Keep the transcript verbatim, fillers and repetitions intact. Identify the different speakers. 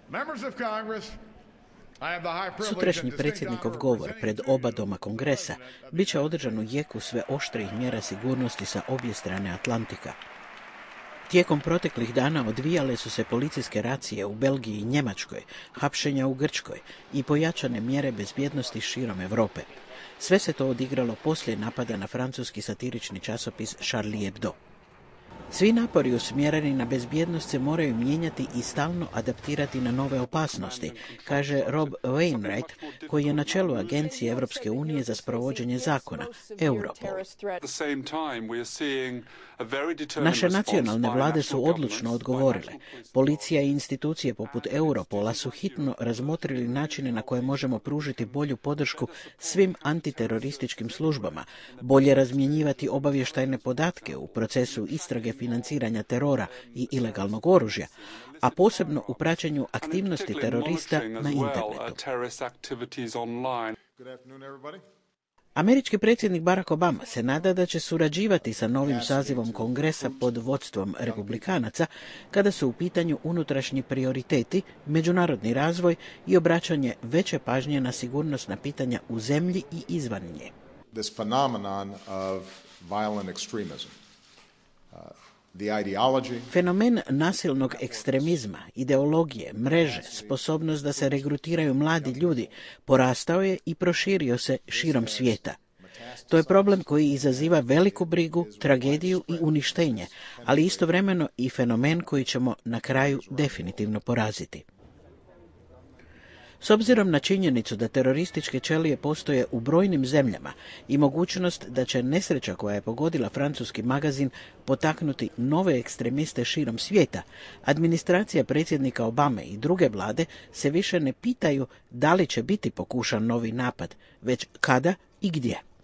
Speaker 1: Sutrašnji predsjednikov govor pred oba doma Kongresa bit će održan u jeku sve oštrijih mjera sigurnosti sa obje strane Atlantika. Tijekom proteklih dana odvijale su se policijske racije u Belgiji i Njemačkoj, hapšenja u Grčkoj i pojačane mjere bezbjednosti širom Europe. Sve se to odigralo poslije napada na francuski satirični časopis Charlie Hebdo. Svi napori usmjereni na bezbjednost se moraju mijenjati i stalno adaptirati na nove opasnosti, kaže Rob Wainwright, koji je na čelu Agencije Europske unije za sprovođenje zakona, Europol. Naše nacionalne vlade su odlučno odgovorile. Policija i institucije poput Europola su hitno razmotrili načine na koje možemo pružiti bolju podršku svim antiterorističkim službama, bolje razmjenjivati obavještajne podatke u procesu istrage financiranja terora i ilegalnog oružja, a posebno u praćenju aktivnosti terorista na internetu. Američki predsjednik Barack Obama se nada da će surađivati sa novim sazivom Kongresa pod vodstvom Republikanaca kada su u pitanju unutrašnji prioriteti, međunarodni razvoj i obraćanje veće pažnje na sigurnosna pitanja u zemlji i izvan nje.
Speaker 2: This phenomenon of violent extremism. Uh,
Speaker 1: Fenomen nasilnog ekstremizma, ideologije, mreže, sposobnost da se regrutiraju mladi ljudi porastao je i proširio se širom svijeta. To je problem koji izaziva veliku brigu, tragediju i uništenje, ali istovremeno i fenomen koji ćemo na kraju definitivno poraziti. S obzirom na činjenicu da terorističke ćelije postoje u brojnim zemljama i mogućnost da će nesreća koja je pogodila francuski magazin potaknuti nove ekstremiste širom svijeta, administracija predsjednika Obame i druge vlade se više ne pitaju da li će biti pokušan novi napad, već kada i gdje.